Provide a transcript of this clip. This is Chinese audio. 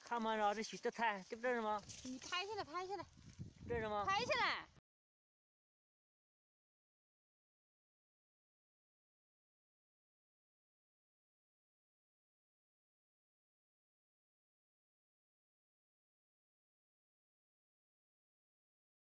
看嘛，这水这菜，这不这是吗？ 你拍下来，拍下来， 这是吗？ 拍下来。